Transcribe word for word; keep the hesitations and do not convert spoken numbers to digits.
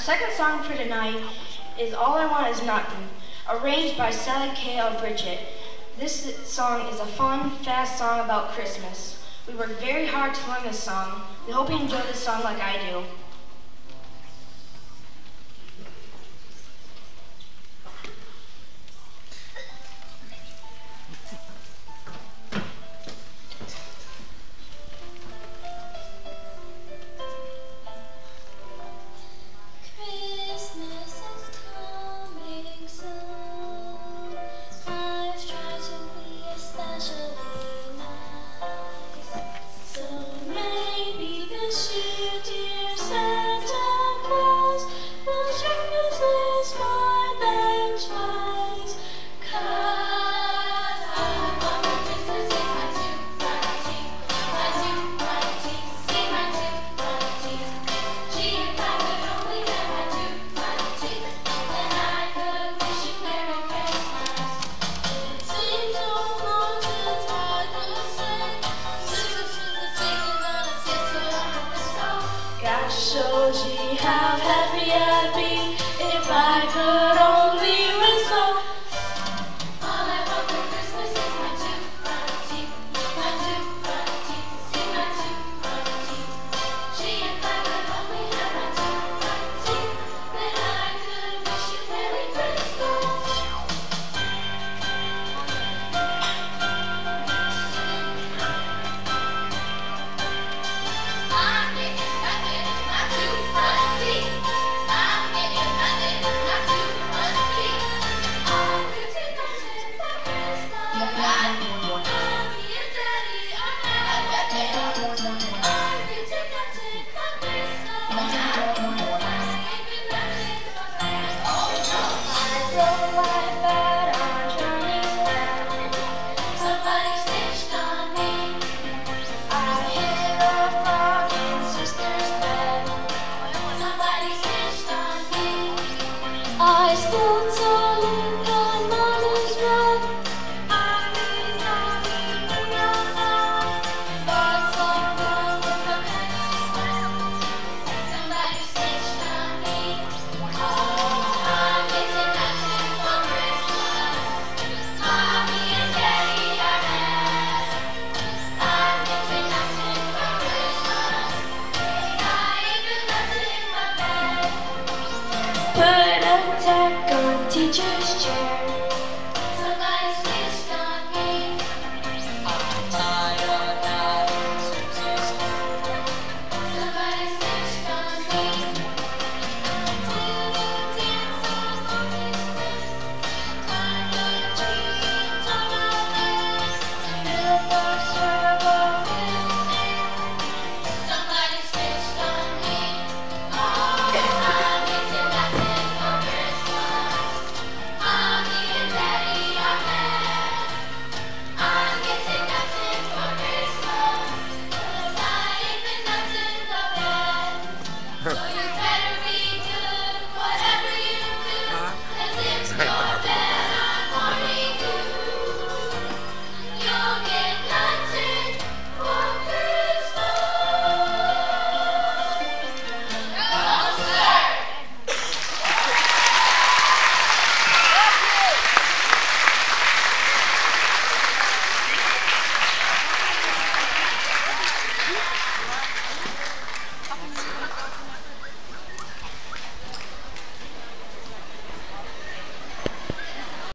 second song for tonight is All I Want Is Nothing, arranged by Sally Kay Bridget. This song is a fun, fast song about Christmas. We worked very hard to learn this song. We hope you enjoy this song like I do. Showed you how happy I'd be if I could only whistle. All I want for Christmas is my two front teeth, my two front teeth, see my two front teeth. Gee, if I could only have my two front teeth, then I could wish you Merry Christmas. I'm getting nothing. I spilled some ink on Mama's rug. I need nothing in your love, but someone with a pencil. Somebody snitched on me. Oh, I'm getting nothing for Christmas. Mommy and Daddy are mad. I'm getting nothing for Christmas. I ain't got nothing in my bag. Put a tack on teacher's chair.